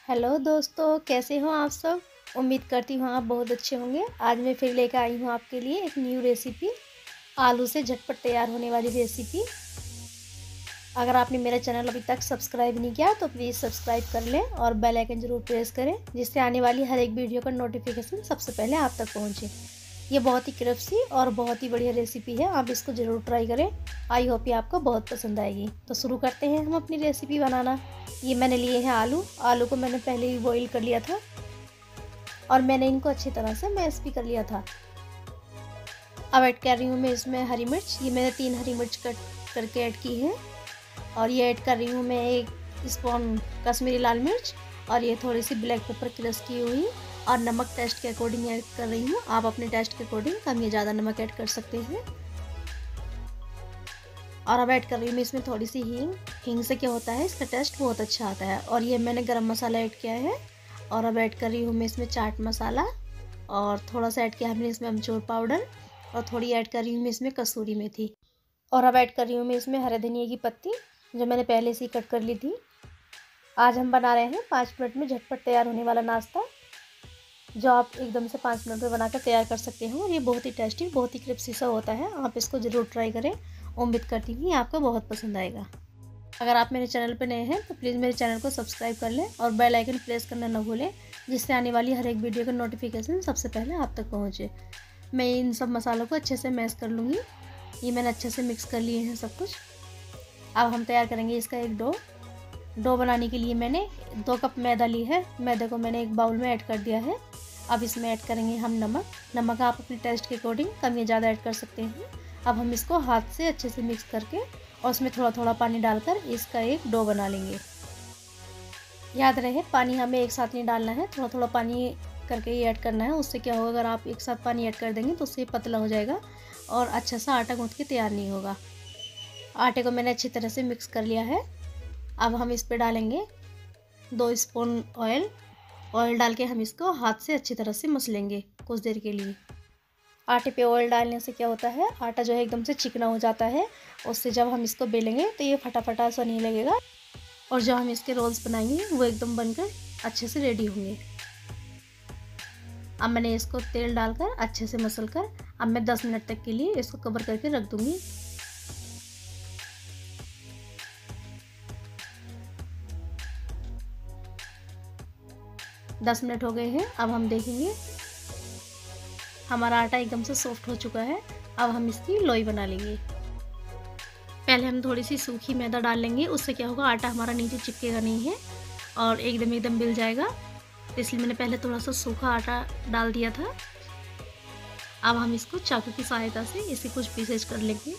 Hello दोस्तों, कैसे हो आप सब। उम्मीद करती हूँ आप बहुत अच्छे होंगे। आज मैं फिर लेकर आई हूँ आपके लिए एक न्यू रेसिपी, आलू से झटपट तैयार होने वाली रेसिपी। अगर आपने मेरा चैनल अभी तक सब्सक्राइब नहीं किया तो प्लीज़ सब्सक्राइब कर लें और बेल आइकन ज़रूर प्रेस करें, जिससे आने वाली हर एक वीडियो का नोटिफिकेशन सबसे पहले आप तक पहुँचे। ये बहुत ही क्रिस्पी और बहुत ही बढ़िया रेसिपी है, आप इसको ज़रूर ट्राई करें। आई होप ये आपको बहुत पसंद आएगी। तो शुरू करते हैं हम अपनी रेसिपी बनाना। ये मैंने लिए हैं आलू को मैंने पहले ही बॉईल कर लिया था और मैंने इनको अच्छी तरह से मैश भी कर लिया था। अब ऐड कर रही हूँ मैं इसमें हरी मिर्च। ये मैंने 3 हरी मिर्च कट करके ऐड की है और ये ऐड कर रही हूँ मैं 1 स्पून कश्मीरी लाल मिर्च और ये थोड़ी सी ब्लैक पेपर क्रश की हुई और नमक टेस्ट के अकॉर्डिंग ऐड कर रही हूँ। आप अपने टेस्ट के अकॉर्डिंग कम या ज़्यादा नमक ऐड कर सकते हैं। और अब ऐड कर रही हूँ मैं इसमें थोड़ी सी हींग से क्या होता है, इसका टेस्ट बहुत अच्छा आता है। और ये मैंने गरम मसाला ऐड किया है। और अब ऐड कर रही हूँ मैं इसमें चाट मसाला और थोड़ा सा ऐड किया हमने इसमें अमचूर पाउडर और थोड़ी ऐड कर रही हूँ मैं इसमें कसूरी मेथी। और अब ऐड कर रही हूँ मैं इसमें हरे धनिया की पत्ती, जो मैंने पहले से ही कट कर ली थी। आज हम बना रहे हैं 5 मिनट में झटपट तैयार होने वाला नाश्ता, जो आप एकदम से 5 मिनट में बनाकर तैयार कर सकते हैं। और ये बहुत ही टेस्टी, बहुत ही क्रिस्पी सा होता है। आप इसको ज़रूर ट्राई करें। उम्मीद करती हूँ आपको बहुत पसंद आएगा। अगर आप मेरे चैनल पर नए हैं तो प्लीज़ मेरे चैनल को सब्सक्राइब कर लें और बेल आइकन प्रेस करना न भूलें, जिससे आने वाली हर एक वीडियो का नोटिफिकेशन सबसे पहले आप तक पहुँचे। मैं इन सब मसालों को अच्छे से मैश कर लूँगी। ये मैंने अच्छे से मिक्स कर लिए हैं सब कुछ। अब हम तैयार करेंगे इसका एक डो बनाने के लिए मैंने 2 कप मैदा ली है। मैदे को मैंने एक बाउल में ऐड कर दिया है। अब इसमें ऐड करेंगे हम नमक आप अपने टेस्ट के अकॉर्डिंग कम या ज़्यादा ऐड कर सकते हैं। अब हम इसको हाथ से अच्छे से मिक्स करके और उसमें थोड़ा थोड़ा पानी डालकर इसका एक डो बना लेंगे। याद रहे पानी हमें एक साथ नहीं डालना है, थोड़ा थोड़ा पानी करके ही ऐड करना है। उससे क्या होगा, अगर आप एक साथ पानी ऐड कर देंगे तो उससे पतला हो जाएगा और अच्छा सा आटा गूँथ के तैयार नहीं होगा। आटे को मैंने अच्छी तरह से मिक्स कर लिया है। अब हम इस पर डालेंगे 2 स्पून ऑयल डाल के हम इसको हाथ से अच्छी तरह से मस लेंगे कुछ देर के लिए। आटे पे ऑयल डालने से क्या होता है, आटा जो है एकदम से चिकना हो जाता है। उससे जब हम इसको बेलेंगे तो ये फटाफटा सा नहीं लगेगा और जब हम इसके रोल्स बनाएंगे वो एकदम बनकर अच्छे से रेडी होंगे। अब मैंने इसको तेल डालकर अच्छे से मसल कर अब मैं 10 मिनट तक के लिए इसको कवर करके रख दूँगी। 10 मिनट हो गए हैं। अब हम देखेंगे हमारा आटा एकदम से सॉफ्ट हो चुका है। अब हम इसकी लोई बना लेंगे। पहले हम थोड़ी सी सूखी मैदा डाल लेंगे, उससे क्या होगा, आटा हमारा नीचे चिपकेगा नहीं है और एकदम मिल जाएगा। इसलिए मैंने पहले थोड़ा सा सूखा आटा डाल दिया था। अब हम इसको चाकू की सहायता से इसे कुछ पीसेज कर लेंगे।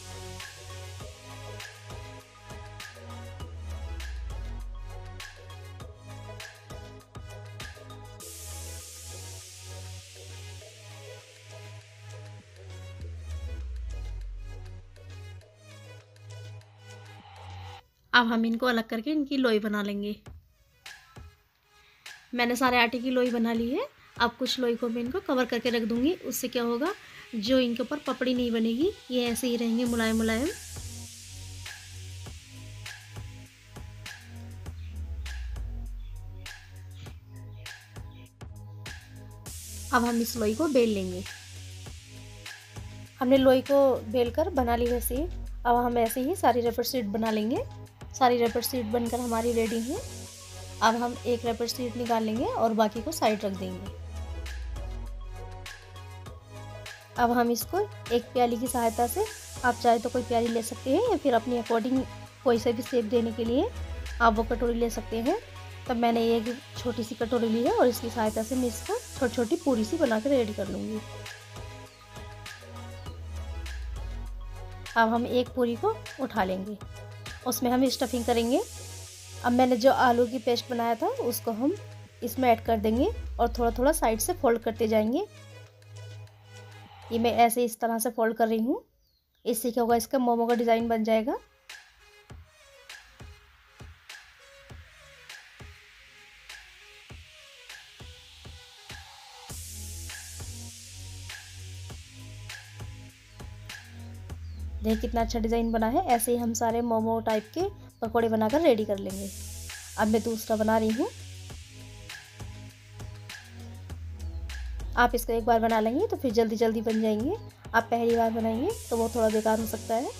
अब हम इनको अलग करके इनकी लोई बना लेंगे। मैंने सारे आटे की लोई बना ली है। अब कुछ लोई को मैं इनको कवर करके रख दूंगी। उससे क्या होगा, जो इनके ऊपर पपड़ी नहीं बनेगी, ये ऐसे ही रहेंगे मुलायम मुलायम। अब हम इस लोई को बेल लेंगे। हमने लोई को बेलकर बना ली वैसे ही। अब हम ऐसे ही सारी रबर शीट बना लेंगे। सारी रबर शीट बनकर हमारी रेडी है। अब हम एक रबर शीट निकाल लेंगे और बाकी को साइड रख देंगे। अब हम इसको एक प्याली की सहायता से, आप चाहे तो कोई प्याली ले सकते हैं या फिर अपनी अकॉर्डिंग कोई से भी शेप देने के लिए आप वो कटोरी ले सकते हैं। तब मैंने एक छोटी सी कटोरी ली है और इसकी सहायता से मैं इसको छोटी छोटी पूरी सी बना कर रेडी कर लूँगी। अब हम एक पूरी को उठा लेंगे, उसमें हम स्टफिंग करेंगे। अब मैंने जो आलू की पेस्ट बनाया था उसको हम इसमें ऐड कर देंगे और थोड़ा थोड़ा साइड से फोल्ड करते जाएंगे। ये मैं ऐसे इस तरह से फोल्ड कर रही हूँ। इससे क्या होगा, इसका मोमो का डिज़ाइन बन जाएगा। देखिए कितना अच्छा डिज़ाइन बना है। ऐसे ही हम सारे मोमो टाइप के पकौड़े बनाकर रेडी कर लेंगे। अब मैं दूसरा बना रही हूँ। आप इसको एक बार बना लेंगे तो फिर जल्दी जल्दी बन जाएंगे। आप पहली बार बनाएंगे तो वो थोड़ा बेकार हो सकता है।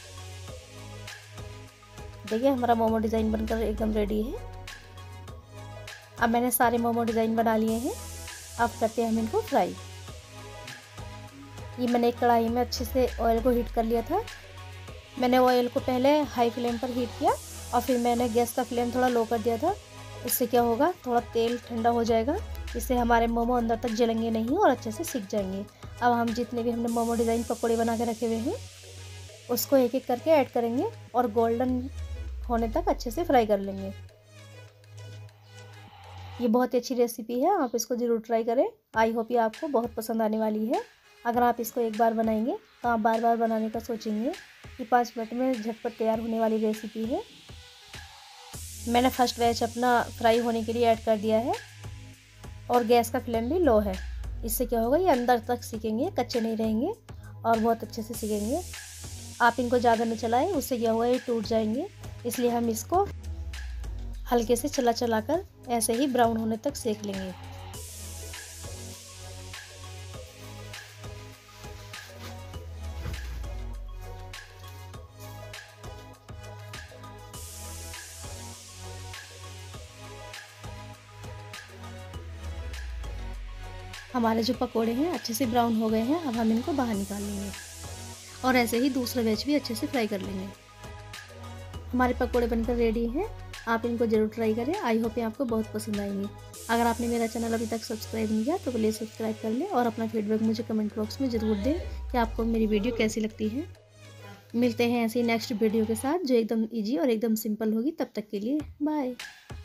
देखिए हमारा मोमो डिज़ाइन बनकर एकदम रेडी है। अब मैंने सारे मोमो डिज़ाइन बना लिए हैं। अब करते हैं हम इनको फ्राई। ये मैंने एक कढ़ाई में अच्छे से ऑयल को हीट कर लिया था। मैंने ऑयल को पहले हाई फ्लेम पर हीट किया और फिर मैंने गैस का फ्लेम थोड़ा लो कर दिया था। इससे क्या होगा, थोड़ा तेल ठंडा हो जाएगा, इससे हमारे मोमो अंदर तक जलेंगे नहीं और अच्छे से सिक जाएंगे। अब हम जितने भी हमने मोमो डिज़ाइन पकौड़े बना के रखे हुए हैं उसको एक एक करके ऐड करेंगे और गोल्डन होने तक अच्छे से फ्राई कर लेंगे। ये बहुत ही अच्छी रेसिपी है, आप इसको ज़रूर ट्राई करें। आई होप ये आपको बहुत पसंद आने वाली है। अगर आप इसको एक बार बनाएंगे तो आप बार बार बनाने का सोचेंगे। ये 5 मिनट में झटपट तैयार होने वाली रेसिपी है। मैंने फर्स्ट बैच अपना फ्राई होने के लिए ऐड कर दिया है और गैस का फ्लेम भी लो है। इससे क्या होगा, ये अंदर तक सिकेंगे, कच्चे नहीं रहेंगे और बहुत अच्छे से सिकेंगे। आप इनको ज़्यादा नहीं चलाएं, उससे क्या होगा, ये टूट जाएंगे। इसलिए हम इसको हल्के से चला चला कर ऐसे ही ब्राउन होने तक सेक लेंगे। हमारे जो पकोड़े हैं अच्छे से ब्राउन हो गए हैं। अब हम इनको बाहर निकाल लेंगे और ऐसे ही दूसरा बैच भी अच्छे से फ्राई कर लेंगे। हमारे पकोड़े बनकर रेडी हैं। आप इनको ज़रूर ट्राई करें। आई होप ये आपको बहुत पसंद आएंगे। अगर आपने मेरा चैनल अभी तक सब्सक्राइब नहीं किया तो प्लीज़ सब्सक्राइब कर लें और अपना फीडबैक मुझे कमेंट बॉक्स में ज़रूर दें कि आपको मेरी वीडियो कैसी लगती है। मिलते हैं ऐसी नेक्स्ट वीडियो के साथ जो एकदम ईजी और एकदम सिंपल होगी। तब तक के लिए बाय।